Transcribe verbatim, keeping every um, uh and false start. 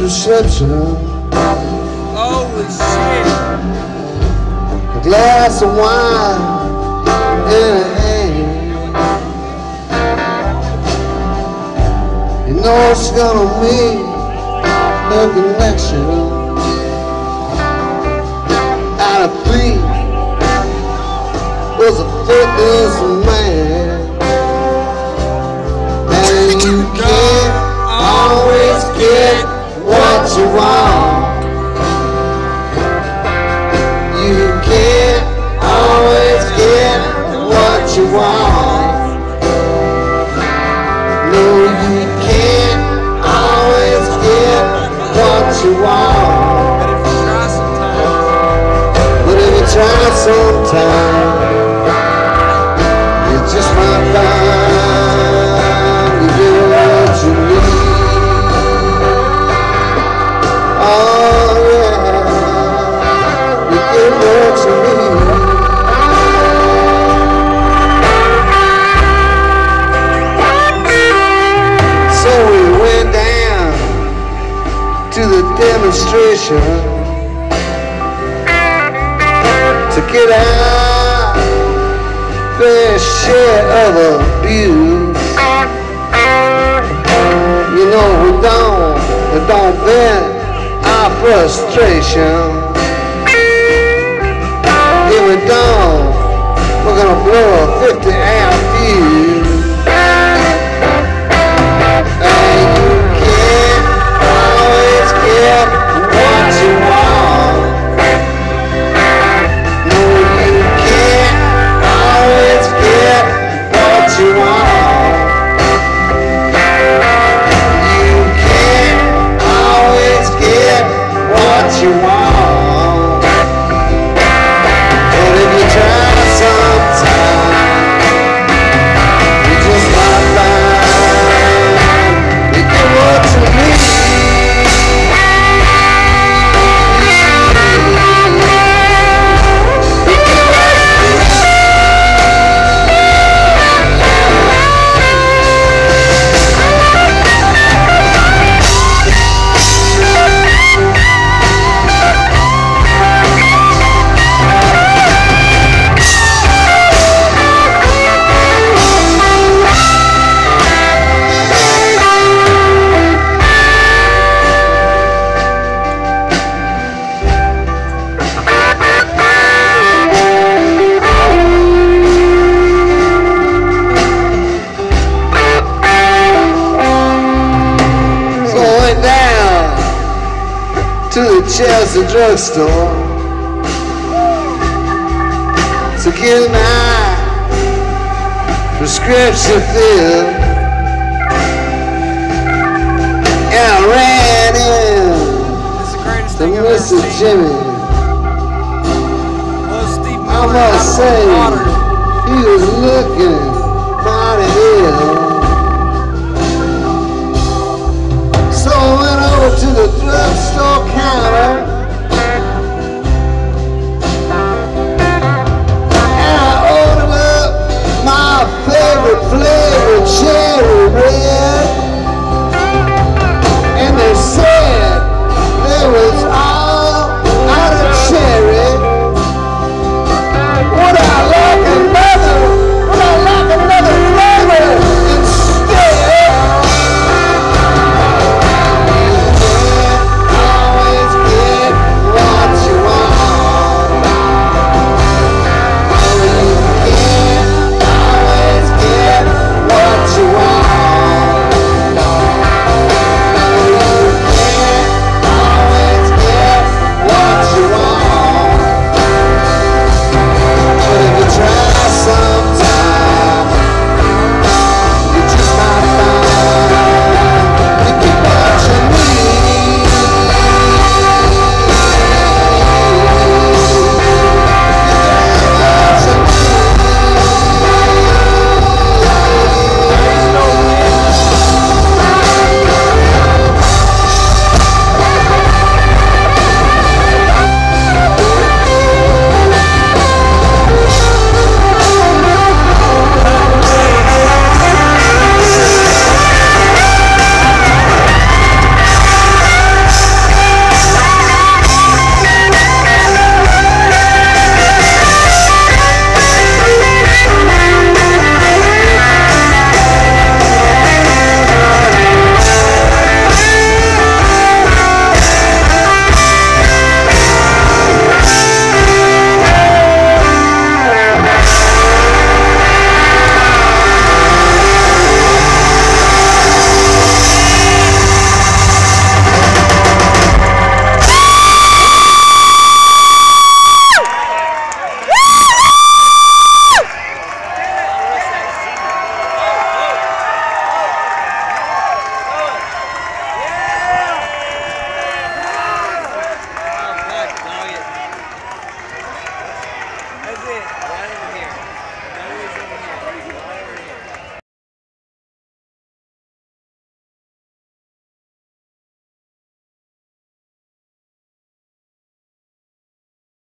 prescription. Holy shit. A glass of wine in a hand. You know it's gonna make her connection out of three was a fitness man. And you can't always get what you want. You can't always get what you want. No, you can't always get what you want. But if you try sometime, you just might find you get what you need. Oh yeah, you get what you need. So we went down to the demonstration to get our fair share of abuse. You know we don't, we don't vent our frustration. If we don't, we're gonna blow a fifty amp fuse. And you can't always get what you want. No, you can't always get what you want. You can't always get what you want. But if you try sometime, you just might find you get what you need. To the Chelsea drugstore to get my prescription filled, and I ran in to Mister Jimmy. I must say, he was looking mighty ill. So I went over to the drugstore counter